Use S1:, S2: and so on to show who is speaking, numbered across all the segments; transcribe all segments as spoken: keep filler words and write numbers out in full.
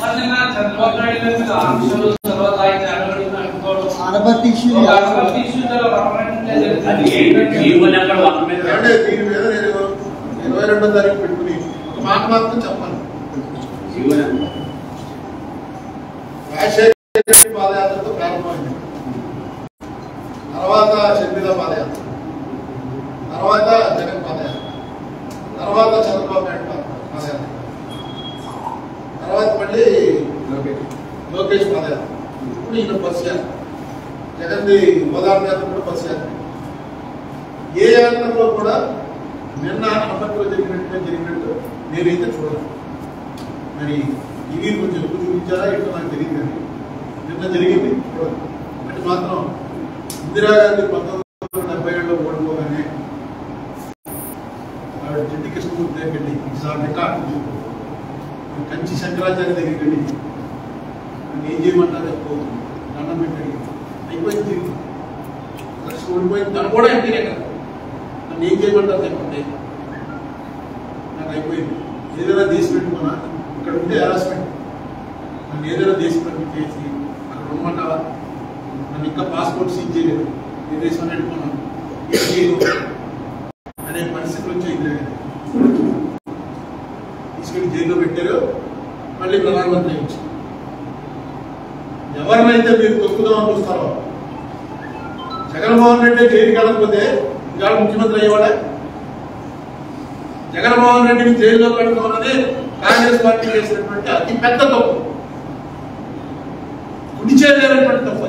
S1: ఇరవై రెండో తారీఖు పెట్టుకుని ఒక మాట మాత్రం చెప్పాలి. రాజశేఖర పాదయాత్రతో ప్రారంభమైంది, తర్వాత షర్మిల పాదయాత్ర, తర్వాత జగన్ పాదయాత్ర, తర్వాత చంద్రబాబు నాయుడు పాదయాత్ర, తర్వాత మళ్ళీ లోకేష్ పాదయాత్ర, ఇప్పుడు ఈయన బస్సు యాత్ర, జగన్ది గోదావరి యాత్ర కూడా బస్సు యాత్ర. ఏ యాత్రలో కూడా నిన్న అనపర్తిలో జరిగినట్టుగా జరిగినట్టు నేనైతే చూడను. మరి ఇవి కొంచెం ఎక్కువ చూపించారా ఇట్లా నాకు తెలియదు, కానీ నిన్న జరిగింది అంటే మాత్రం ఇందిరాగాంధీ పంతొమ్మిది వందల డెబ్బై ఏడులో ఓడిపోగానే ఆవిడ జిడ్డి కృష్ణమూర్తి దగ్గరికి రికార్డు కంచి శంకరాచార్య దగ్గరికి వెళ్ళి నన్ను ఏం చేయమంటారు చెప్పుకోవచ్చు, దండం పెట్టండి అయిపోయింది, లక్ష్యం ఓడిపోయింది. తను కూడా ఎంపీనే కదా, నన్ను ఏం చేయమంటారు చెప్పండి, నాకు అయిపోయింది. ఏదైనా దేశ పెట్టుకున్నా ఇక్కడ ఉంటే హెరాస్మెంట్, నన్ను ఏదైనా దేశ పెట్టుకుని చేసి అక్కడ ఉండమంటావా, నన్ను ఇంకా పాస్పోర్ట్ సీజ్ చేయలేదు, ఏ దేశం పెట్టుకున్నాను ఏం చేయదు అనే పరిస్థితులు వచ్చి ఇది తీసుకెళ్ళి జైల్లో పెట్టారు. మళ్ళీ ప్రధానమంత్రి ఇచ్చారు. ఎవరినైతే మీరు తొక్కుదామని చూస్తారో, జగన్మోహన్ రెడ్డి జైలుకి వెళ్ళకపోతే ఇవాళ ముఖ్యమంత్రి అయ్యేవాడే. జగన్మోహన్ రెడ్డిని జైల్లో పెట్టుకోవాలని కాంగ్రెస్ పార్టీ చేసినటువంటి అతి పెద్ద తప్పు, కుడి చేయలేనటువంటి తప్పు.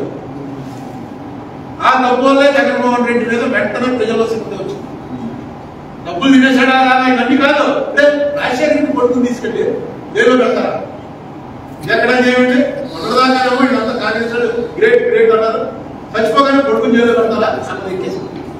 S1: ఆ తప్పు వల్లే జగన్మోహన్ రెడ్డి మీద వెంటనే ప్రజల్లో శక్తి వచ్చింది. డబ్బులు తినేసాడా ఇవన్నీ కాదు, అంటే రాజశేఖర రెడ్డి కొడుకుని తీసుకెళ్ళి జైల్లో పెడతారా? ఎక్కడా చేయండి, మొదటిదాకా ఇదంతా కాంగ్రెస్ గ్రేట్ గ్రేట్ అన్నారు, చచ్చిపోగానే కొడుకుని జైల్లో పెడతారా అన్నది ఎక్కేసి.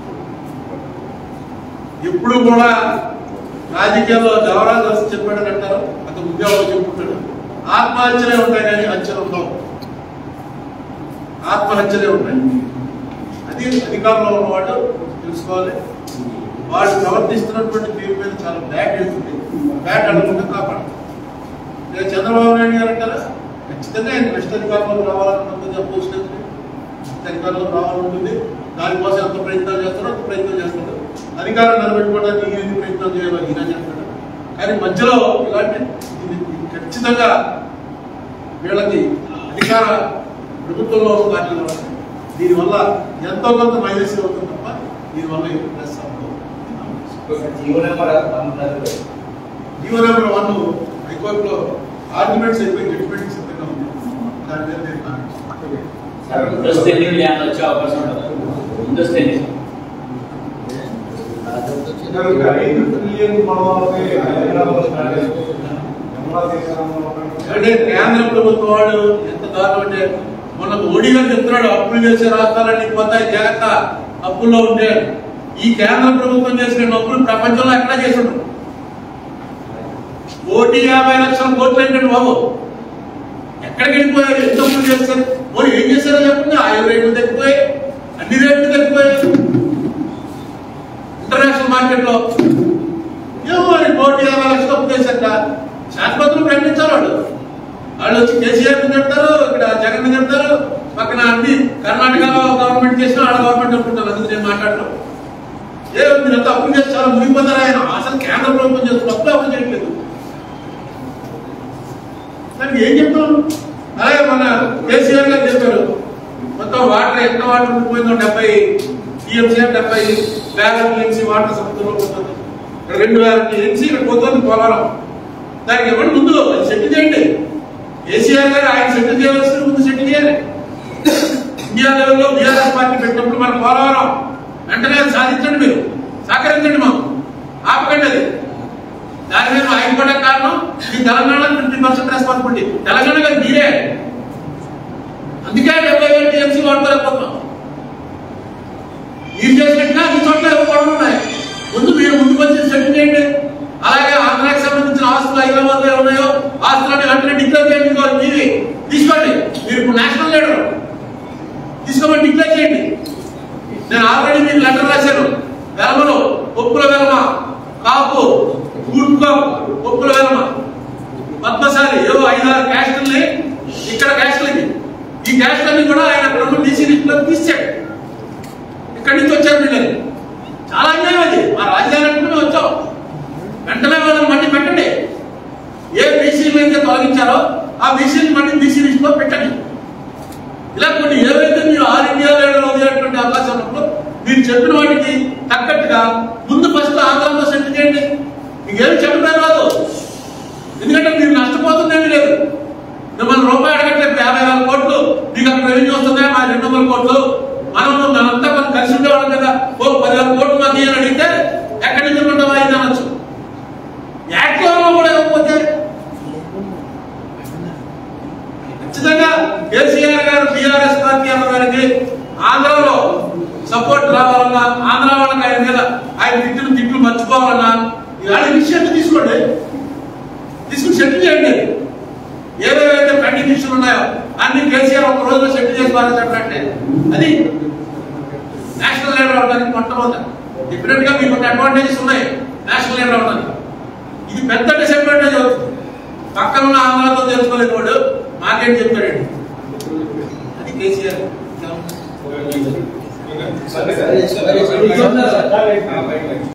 S1: ఎప్పుడు కూడా రాజకీయాల్లో జవరాలు రాసి చెప్పాడని అంటారు, అతను ఉద్యోగాలు చెప్పుకుంటాడు. ఆత్మహత్యలే ఉంటాయి కానీ హత్యలు ఉండవు, ఆత్మహత్యలే ఉంటాయి. అది అధికారంలో ఉన్నవాడు తెలుసుకోవాలి. వాడు ప్రవర్తిస్తున్నటువంటి తీరు మీద చాలా బ్యాడ్ వెళ్తుంది, బ్యాడ్ అనుకుంటే కాపాడు. నేను చంద్రబాబు నాయుడు గారు అంటారా, ఖచ్చితంగా ఆయన నెక్స్ట్ అధికారంలో రావాలనుకుంటుంది, అపోజిషన్ అధికారంలో రావాలనుకుంటుంది. దానికోసం ఎంత ప్రయత్నాలు చేస్తాడో అంత ప్రయత్నం చేస్తాడు. అధికారం నిలబెట్టుకోవడానికి ఈయన ప్రయత్నం చేయాలో ఈయన చేస్తాడు. కానీ మధ్యలో ఇలాంటి ఖచ్చితంగా వీళ్ళకి అధికార ప్రభుత్వంలో పార్టీలు దీనివల్ల ఎంతో కొంత మైనస్ అవుతుంది తప్ప దీనివల్ల ప్లస్ అవుతుంది. జీవో నెంబర్ వన్ హైకోర్టులో ఆర్గ్యుమెంట్స్ అయిపోయి జడ్జిమెంట్ సిద్ధంగా ఉంది. దాని మీద వచ్చే అవకాశం ఉంటుంది. కేంద్ర ప్రభుత్వం వాడు ఎంత దారుణం అంటే, మొన్న మోడీ గారు చెప్తున్నాడు అప్పులు చేసే రాష్ట్రాలన్నీ పోతాయి జాగ్రత్త, అప్పుల్లో ఉంటే. ఈ కేంద్ర ప్రభుత్వం చేసిన అప్పులు ప్రపంచంలో ఎక్కడా చేస్తున్నాడు. కోటి యాభై లక్షల కోట్లు ఏంటండి బాబు, ఎక్కడికి వెళ్ళిపోయారు, ఎంత అప్పులు చేస్తారు, మరి ఏం చేశారో చెప్పండి. ఆయిల్ రేట్లు తగ్గిపోయాయి, అన్ని రేట్లు తగ్గిపోయాయి ఇంటర్నేషనల్ మార్కెట్ లో. ఏమో మరి కోటి యాభై లక్షలు అప్పు చేశాక శాశ్వతలు ప్రకటించారు వాళ్ళు. వాళ్ళు వచ్చి కేసీఆర్ చెప్తారు, ఇక్కడ జగన్ చెప్తారు, పక్కన అన్ని కర్ణాటకలో గవర్నమెంట్ చేసినా వాళ్ళ గవర్నమెంట్ అనుకుంటారు. అందుకు నేను మాట్లాడరు. ఏ మీరు అంతా అప్పులు చేసి చాలా మునిగిపోతారు. ఆయన అసలు కేంద్ర ప్రభుత్వం చేస్తున్న అప్పులు అప్పులు చేయట్లేదు. దానికి ఏం చెప్తాను. అలాగే మన కేసీఆర్ గారు చెప్పారు, మొత్తం వాటర్ ఎంత వాటర్ ఉండిపోయిందో డెబ్బై టీఎంసీ డెబ్బై వేల టీఎంసీ వాటర్ సముద్రంలో పోతుంది. రెండు వేల టీఎంసీ ఇక్కడ పోతుంది పోలవరం. దానికి ఇవ్వండి, ముందు సెటిల్ చేయండి. కేసీఆర్ గారు ఆయన సెటిల్ చేయవలసిన ముందు సెటిల్ చేయాలి. ఇండియా లెవెల్లో బీఆర్ఎస్ పార్టీ పెట్టినప్పుడు మన పోలవరం వెంటనే సాధించండి, మీరు సహకరించండి, మాకు ఆపకండి. అది దాని మీద ఆయన కూడా కారణం. ఈ Telangana fifty percent responsibility Telangana గారు మీరే. అందుకే డెబ్బై వేల టీఎంసీ వాడుకోలేకపోతున్నాం. మీరు చేసినట్టుగా అన్ని చోట్ల ఇవ్వకూడదు ఉన్నాయి. ముందు మీరు ముందుకు వచ్చి సెటిల్ చేయండి. అలాగే ఆంధ్రాకి సంబంధించిన ఆస్తులు హైదరాబాద్ లో ఉన్నాయో ఆస్తులన్నీ వెంటనే డిక్లేర్ చేయండి. మీది తీసుకోండి. మీరు ఇప్పుడు నేషనల్ లీడర్, తీసుకోమని డిక్లేర్ చేయండి. నేను ఆల్రెడీ మీకు లెటర్ రాశాను. వెలమలు ఒప్పుల వెలమ, కాపు, గూడ్ కాపు, ఒప్పుల వెలమ, పద్మశాలి ఏవో ఐదారు క్యాస్టుల్ని ఇక్కడ క్యాస్టులు ఇది ఈ క్యాస్టులన్నీ కూడా ఆయన రెండు బీసీ లిస్టులో తీసాడు. ఇక్కడి నుంచి వచ్చారు వీళ్ళు. చాలా అన్యాయం అది. మా రాజధాని మేము వచ్చాం, వెంటనే వాళ్ళని మళ్ళీ పెట్టండి. ఏ బీసీలు అయితే తొలగించారో ఆ బీసీని మళ్ళీ బీసీ లిస్టులో పెట్టండి. ఇలా కొన్ని ఏవైతే మీరు ఆల్ ఇండియా లెవెల్లో వదిలేటువంటి అవకాశం ఉన్నప్పుడు మీరు చెప్పిన వాటికి తగ్గట్టుగా ముందు ఫస్ట్ ఆంధ్రలో సెటిల్ చేయండి. మీకేం చెప్పడం రాదు, ఎందుకంటే మీరు నష్టపోతుందేమీ లేదు. మిమ్మల్ని రూపాయి అడగట్లేదు, యాభై వేల కోట్లు మీకు అక్కడ రెవెన్యూ వస్తుందా, మా రెండు వందల కోట్లు మనం మనంతా మనం కలిసి ఉండేవాళ్ళం కదా, ఓ పదివేల కోట్లు మాకు అని అడిగితే ఎక్కడి నుంచి ఉండవా ఇది అనొచ్చు. యాక్ట్లో కూడా ఇవ్వకపోతే ఖచ్చితంగా కేసీఆర్ గారు టీఆర్ఎస్ పార్టీ అన్న గారికి ఆంధ్రలో సపోర్ట్ రావాలన్నా, ఆంధ్ర వాళ్ళకి ఆయన మీద ఆయన తిట్లు తిట్లు మర్చిపోవాలన్నా ఇలాంటి విషయాన్ని తీసుకోండి, తీసుకుని సెటిల్ చేయండి. ఏవేవైతే పెండింగ్ ఇష్యూలు ఉన్నాయో అన్ని కేసీఆర్ ఒక రోజులో సెటిల్ చేసి పారేసాడంటే అది నేషనల్ లీడర్ అవడానికి మొట్టమొదటి. డిఫరెంట్ గా మీకు అడ్వాంటేజెస్ ఉన్నాయి నేషనల్ లీడర్ అవడానికి. ఇది పెద్ద డిసడ్వాంటేజ్ అవుతుంది. పక్కన ఉన్న ఆంధ్రాతో తెలుసుకోలేదు వాడు మాకేం చెప్తాడండి. అది కేసీఆర్.